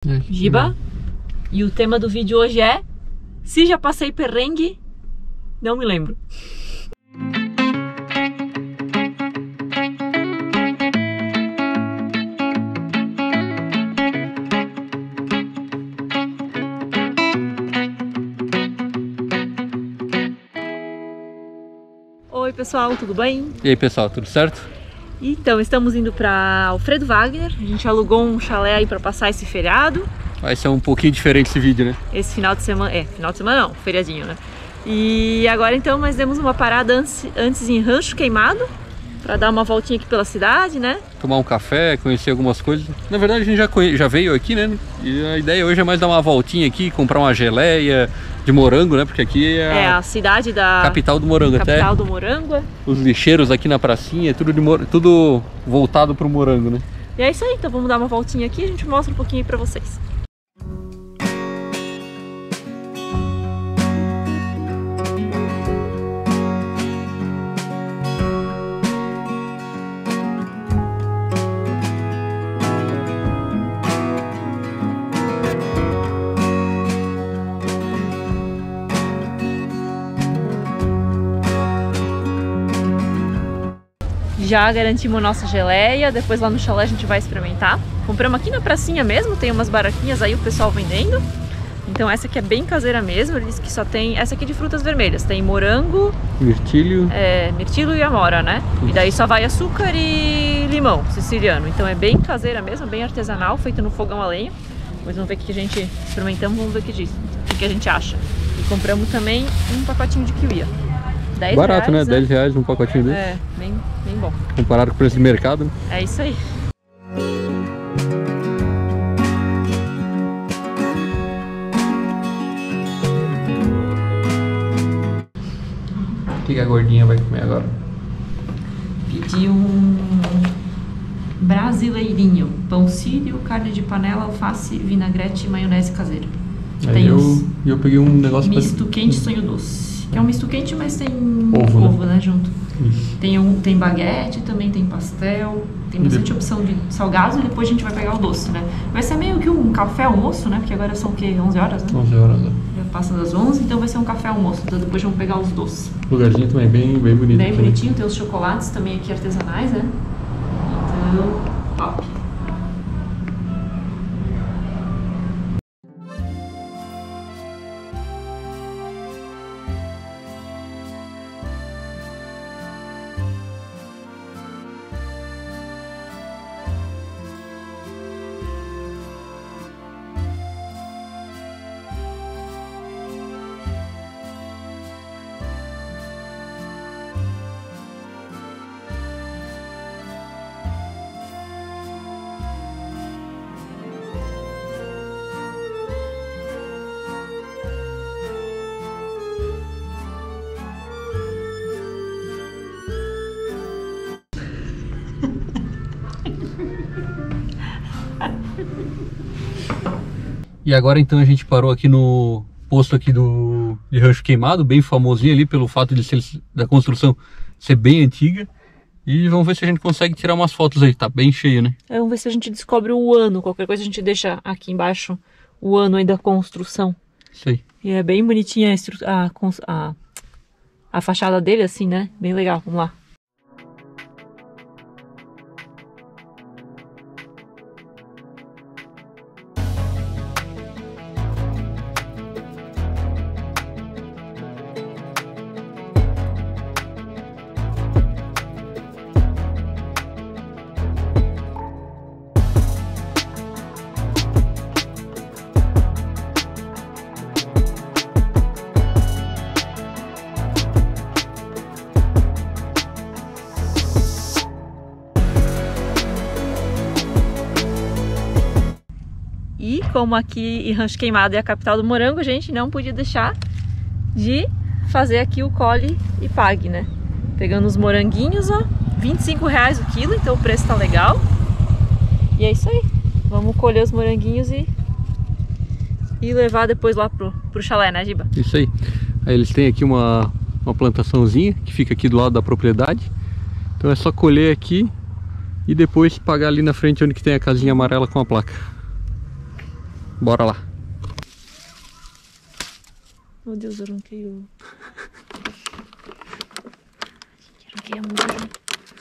Giba. E o tema do vídeo hoje é: se já passei perrengue, não me lembro. Oi pessoal, tudo bem? E aí pessoal, tudo certo? Então, estamos indo para Alfredo Wagner. A gente alugou um chalé aí para passar esse feriado. Vai ser um pouquinho diferente esse vídeo, né? Esse final de semana, final de semana não, feriadinho, né? E agora então nós demos uma parada antes em Rancho Queimado, para dar uma voltinha aqui pela cidade, né? Tomar um café, conhecer algumas coisas. Na verdade a gente já veio aqui, né? E a ideia hoje é mais dar uma voltinha aqui, comprar uma geleia de morango, né? Porque aqui é a cidade da... capital do morango. Capital do morango. Os lixeiros aqui na pracinha, tudo voltado pro morango, né? E é isso aí, então vamos dar uma voltinha aqui e a gente mostra um pouquinho aí pra vocês. Já garantimos nossa geleia, depois lá no chalé a gente vai experimentar. Compramos aqui na pracinha mesmo, tem umas barraquinhas aí o pessoal vendendo. Então essa aqui é bem caseira mesmo, ele disse que só tem essa aqui de frutas vermelhas. Tem morango, mirtilo, mirtilo e amora, né? E daí só vai açúcar e limão siciliano. Então é bem caseira mesmo, bem artesanal, feito no fogão a lenha. Depois vamos ver o que a gente experimentamos, vamos ver o que a gente acha. E compramos também um pacotinho de kiwi. Barato, reais, né? 10 reais um pacotinho desse. É, bem bom. Comparado com o preço de mercado, né? É isso aí. O que a gordinha vai comer agora? Pedi um brasileirinho. Pão sírio, carne de panela, alface, vinagrete e maionese caseira. Aí eu peguei um negócio... Misto quente sonho doce. Que é um misto quente, mas tem ovo, né, junto. Isso. Tem baguete, também tem pastel, tem bastante opção de salgados e depois a gente vai pegar o doce, né? Vai ser meio que um café almoço, né? Porque agora são o quê? 11 horas, né? 11 horas, né? Já passa das 11, então vai ser um café almoço. Então depois vamos pegar os doces. O lugarzinho também bem bonito. Bem bonitinho, tem os chocolates também aqui artesanais, né? Então, top. E agora então a gente parou aqui no posto aqui de Rancho Queimado, bem famosinho ali pelo fato da construção ser bem antiga. E vamos ver se a gente consegue tirar umas fotos aí, tá bem cheio, né? Vamos ver se a gente descobre o ano, qualquer coisa a gente deixa aqui embaixo o ano aí da construção. Isso aí. E é bem bonitinha a fachada dele assim, né? Bem legal, vamos lá. E como aqui em Rancho Queimado é a capital do morango, a gente não podia deixar de fazer aqui o colhe e pague, né? Pegando os moranguinhos, ó, R$25 o quilo, então o preço tá legal. E é isso aí. Vamos colher os moranguinhos e levar depois lá pro chalé, né, Giba? Isso aí. Aí eles têm aqui uma plantaçãozinha que fica aqui do lado da propriedade. Então é só colher aqui e depois pagar ali na frente onde que tem a casinha amarela com a placa. Bora lá. Meu Deus, eu arranquei o... Arranquei a música.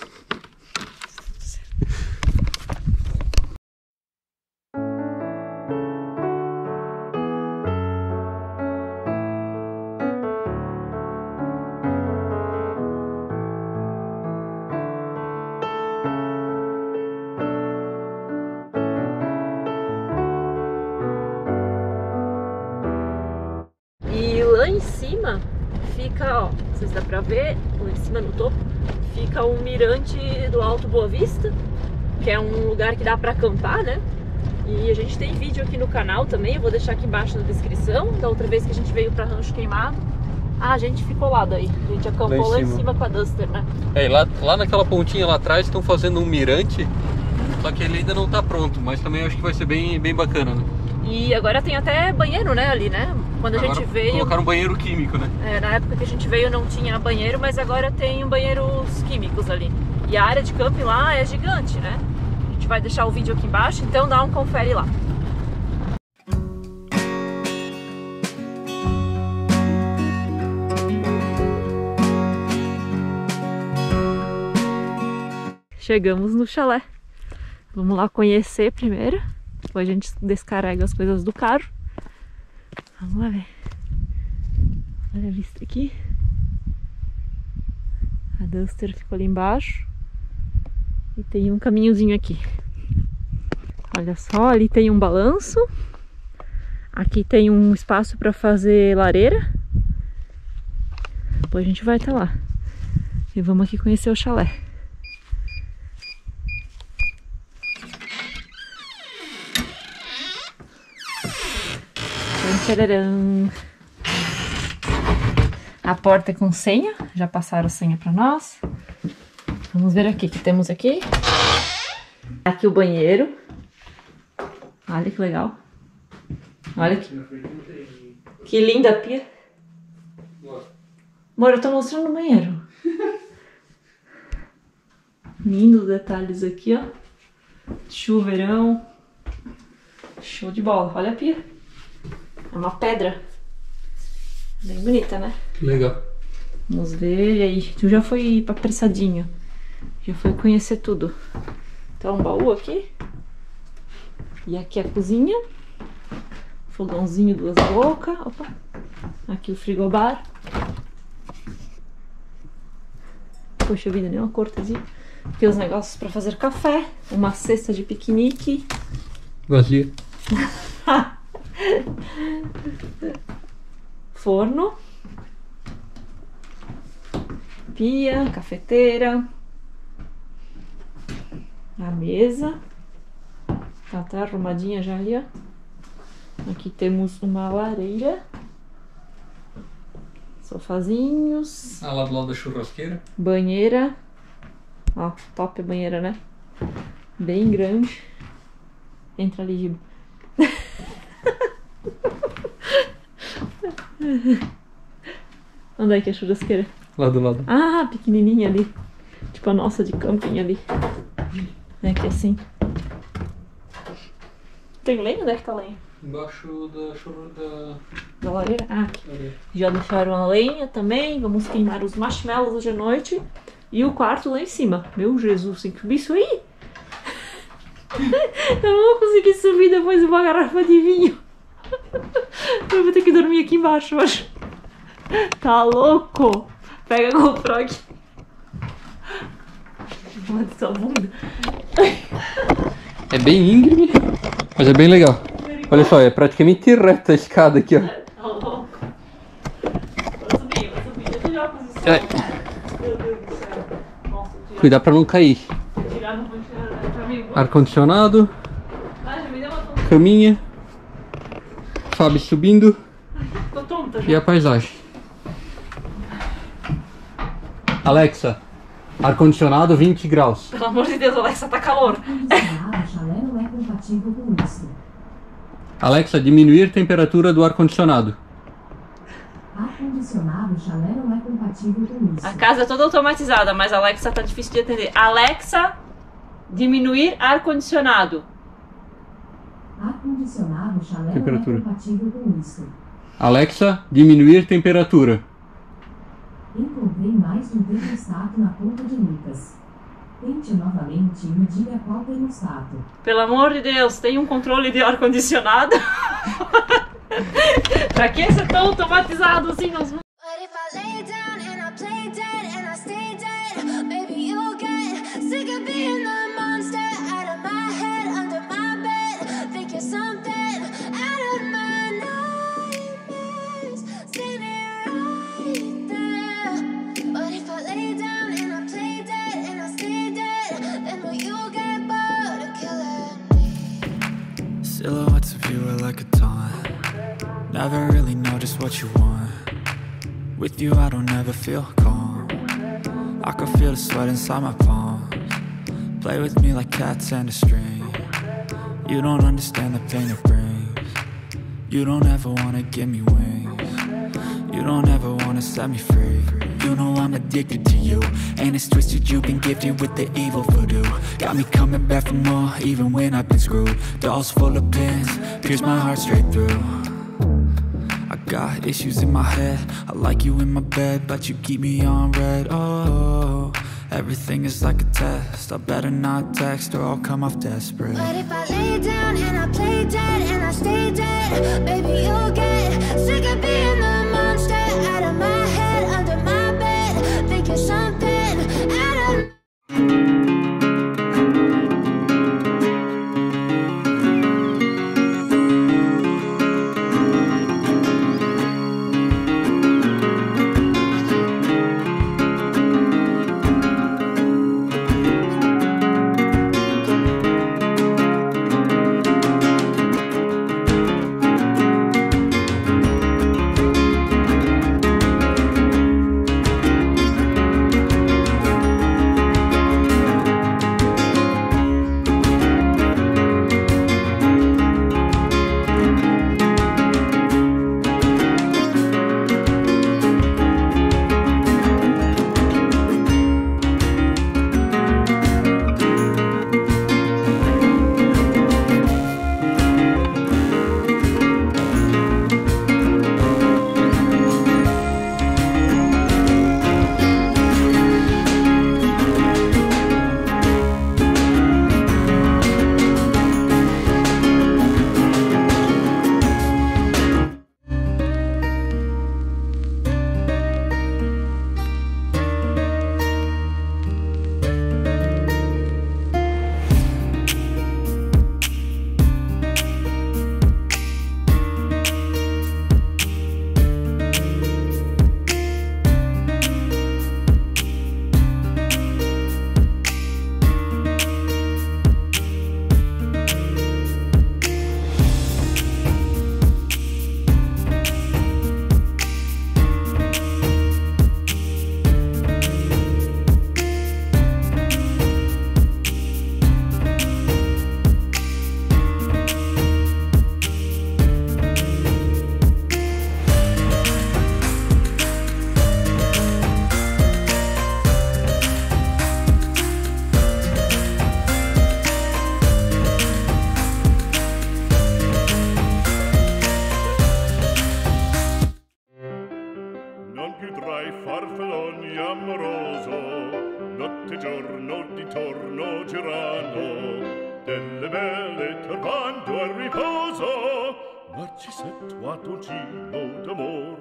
E lá em cima fica, ó, não sei se dá pra ver, lá em cima no topo, fica o mirante do Alto Boa Vista, que é um lugar que dá pra acampar, né? E a gente tem vídeo aqui no canal também, eu vou deixar aqui embaixo na descrição, da outra vez que a gente veio pra Rancho Queimado. Ah, a gente ficou lá daí, a gente acampou lá em cima com a Duster, né? É, e lá naquela pontinha lá atrás estão fazendo um mirante, só que ele ainda não tá pronto, mas também acho que vai ser bem bacana, né? E agora tem até banheiro, né, ali, né? Quando a gente veio... Colocaram um banheiro químico, né? É, na época que a gente veio não tinha banheiro, mas agora tem banheiros químicos ali. E a área de camping lá é gigante, né? A gente vai deixar o vídeo aqui embaixo, então dá um confere lá. Chegamos no chalé. Vamos lá conhecer primeiro. Depois a gente descarrega as coisas do carro. Vamos lá ver. Olha a vista aqui. A Duster ficou ali embaixo. E tem um caminhozinho aqui. Olha só, ali tem um balanço. Aqui tem um espaço para fazer lareira. Depois a gente vai até lá. E vamos aqui conhecer o chalé. Tcharam. A porta é com senha, já passaram senha para nós. Vamos ver aqui, que temos aqui. Aqui o banheiro. Olha que legal. Olha que linda a pia. Amor, eu tô mostrando o banheiro. Lindos detalhes aqui, ó. Chuveirão. Show de bola. Olha a pia. É uma pedra. Bem bonita, né? Que legal. Vamos ver. E aí? Tu já foi apressadinho. Já foi conhecer tudo. Então, um baú aqui. E aqui a cozinha. Fogãozinho, 2 bocas. Opa. Aqui o frigobar. Poxa vida, nem uma cortesia. Aqui os negócios para fazer café. Uma cesta de piquenique. Vazia. Forno, pia, cafeteira, a mesa, tá até arrumadinha já ali, ó. Aqui temos uma lareira, sofazinhos, Lá do lado da churrasqueira. banheira, ó, top a banheira, né? Bem grande. Entra ali, Giba. Onde é que é a churrasqueira? Lá do lado. Ah, pequenininha ali. Tipo a nossa de camping ali. É que assim. Tem lenha? Onde é que tá a lenha? Embaixo Da lareira? Ah, aqui. Já deixaram a lenha também. Vamos queimar os marshmallows hoje à noite. E o quarto lá em cima. Meu Jesus, tem que subir isso aí. Eu não vou conseguir subir depois de uma garrafa de vinho. Eu vou ter que dormir aqui embaixo hoje. Tá louco? Pega a GoPro aqui. Manda sua bunda. É bem íngreme, mas é bem legal. Olha só, é praticamente reta a escada aqui, ó. Tá louco. Vou subir. Deixa eu tirar a posição. Meu Deus do céu. Nossa, Cuidar pra não cair. tirar, não vou tirar pra mim. Ar-condicionado, Ah, já me deu uma tonta. caminha, Fábio subindo Tô tonta já. e a paisagem. Alexa, ar-condicionado 20 graus. Pelo amor de Deus, Alexa, tá calor. O chalé não é compatível com isso. Alexa, diminuir temperatura do ar-condicionado. Ar-condicionado, chalé não é compatível com isso. A casa é toda automatizada, mas a Alexa tá difícil de atender. Alexa, diminuir ar-condicionado. Ar-condicionado, o chalé não é Temperatura. compatível com isto. Alexa, diminuir temperatura. Encontrei mais de um termostato na conta de Lucas. Tente novamente e me diga qual termostato. Pelo amor de Deus, tem um controle de ar-condicionado? Pra que ser tão automatizado assim? Nos... But if I lay down and I play dead and I stay dead, maybe you'll get sick of being the monster out of my head, under my bed. Think you're something out of my nightmares, standing right there. But if I lay down and I play dead and I stay dead, then will you get bored of killing me? Silhouettes of you are like a taunt. Never really know just what you want. With you I don't ever feel calm. I can feel the sweat inside my palms. Play with me like cats and a string. You don't understand the pain it brings. You don't ever wanna give me wings. You don't ever wanna set me free. You know I'm addicted to you, and it's twisted, you've been gifted with the evil voodoo. Got me coming back for more, even when I've been screwed. Dolls full of pins, pierce my heart straight through. I got issues in my head, I like you in my bed, but you keep me on red. Oh, everything is like a test, I better not text or I'll come off desperate. But if I lay down and I play dead and I stay dead, maybe you'll get sick of being the monster out of my head, under my bed. Think you're something out of farfalloni amoroso, notte e giorno di torno girando, delle belle turbando al riposo, Narcisetto a Tocino d'amor.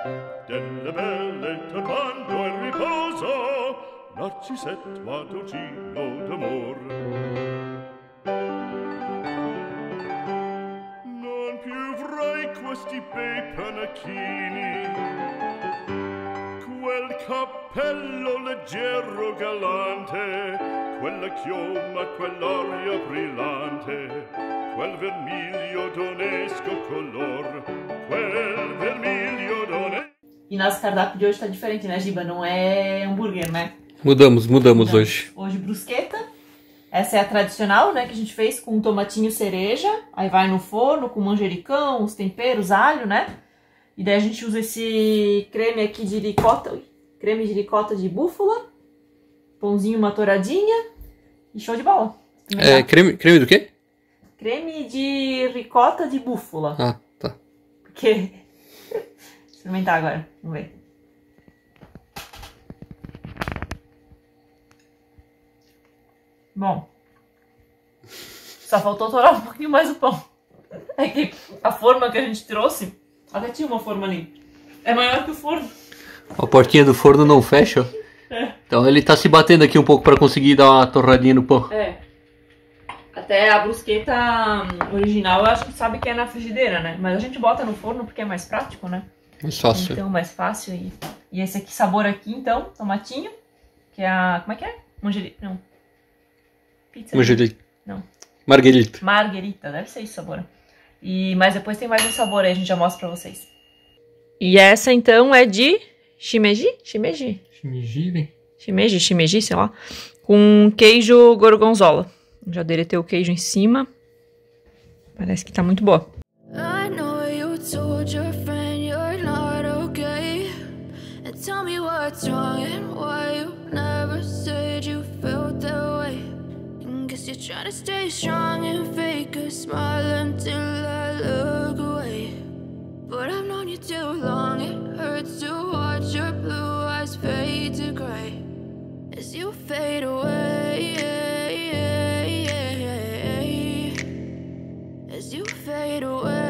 Delle belle turbando al riposo, Narcisetto a Tocino d'amor. Non più avrai questi bei panacchini, quel cappello leggero galante, quella chioma, quell'aria brillante, quel vermiglio d'onesco color, quel vermiglio d'onesco. E nosso cardápio de hoje tá diferente, né, Giba? Não é hambúrguer, né? Mudamos hoje. Hoje brusqueta. Essa é a tradicional, né, que a gente fez com tomatinho cereja. Aí vai no forno com manjericão, os temperos, alho, né? E daí a gente usa esse creme aqui de ricota, creme de ricota de búfala, pãozinho, uma touradinha e show de bola. É creme do quê? creme de ricota de búfala. Ah, tá. Porque... experimentar agora, vamos ver. Bom. Só faltou torar um pouquinho mais o pão. É que a forma que a gente trouxe, até tinha uma forma ali. É maior que o forno. A portinha do forno não fecha, ó. Então ele tá se batendo aqui um pouco para conseguir dar uma torradinha no pão. Até a brusqueta original eu acho que sabe que é na frigideira, né? Mas a gente bota no forno porque é mais prático, né? Mais fácil. Então, mais fácil. E esse aqui, sabor aqui, então, tomatinho. Que é a... como é que é? Manjericão. Não. Pizza. Manjericão. Não. Marguerita. Marguerita, deve ser isso, sabor. Mas depois tem mais um sabor aí, a gente já mostra pra vocês. E essa, então, é de shimeji? Shimeji, sei lá. Com queijo gorgonzola. Já derreteu o queijo em cima. Parece que tá muito boa. I know you told your friend you're not okay. And tell me what's wrong and why you never said you felt that way. And guess you're trying to stay strong and fake a smile until I look away. But I've known you too long, it hurts to watch your blue eyes fade to gray as you fade away, as you fade away.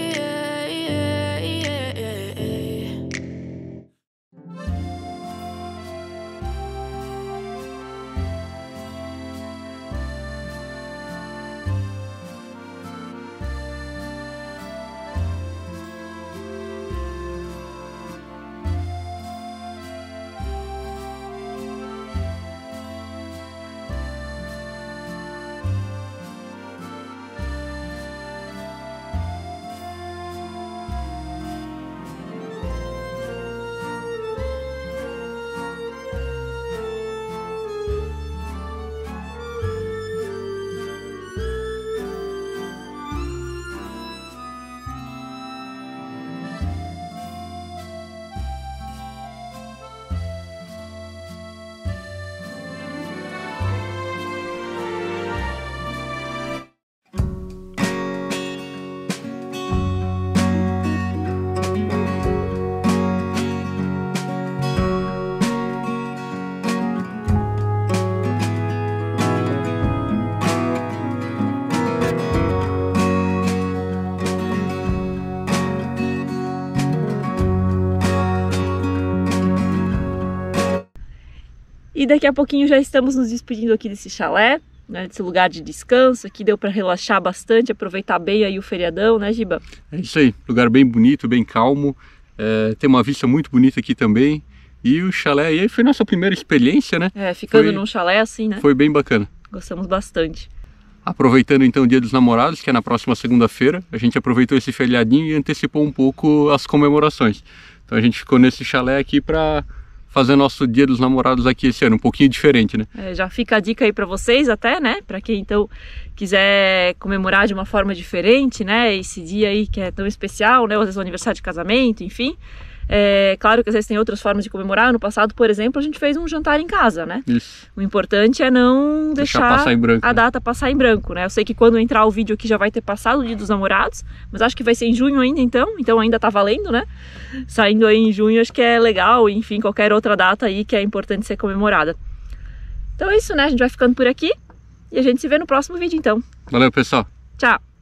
E daqui a pouquinho já estamos nos despedindo aqui desse chalé, né, desse lugar de descanso. Aqui deu para relaxar bastante, aproveitar bem aí o feriadão, né, Giba? É isso aí, lugar bem bonito, bem calmo. Tem uma vista muito bonita aqui também. E o chalé aí foi nossa primeira experiência, né? Ficando num chalé assim, né? Foi bem bacana. Gostamos bastante. Aproveitando então o Dia dos Namorados, que é na próxima segunda-feira, a gente aproveitou esse feriadinho e antecipou um pouco as comemorações. Então a gente ficou nesse chalé aqui para fazer nosso Dia dos Namorados aqui esse ano, um pouquinho diferente, né? Já fica a dica aí para vocês até, né? Para quem então quiser comemorar de uma forma diferente, né? Esse dia aí que é tão especial, né? Às vezes o aniversário de casamento, enfim. Claro que às vezes tem outras formas de comemorar. No passado, por exemplo, a gente fez um jantar em casa, né? Isso. O importante é não deixar passar em branco, a data passar em branco, né? Eu sei que quando entrar o vídeo aqui já vai ter passado o Dia dos Namorados, mas acho que vai ser em junho ainda, então ainda tá valendo, né? Saindo aí em junho, acho que é legal, enfim, qualquer outra data aí que é importante ser comemorada. Então é isso, né? A gente vai ficando por aqui e a gente se vê no próximo vídeo, então. Valeu, pessoal. Tchau!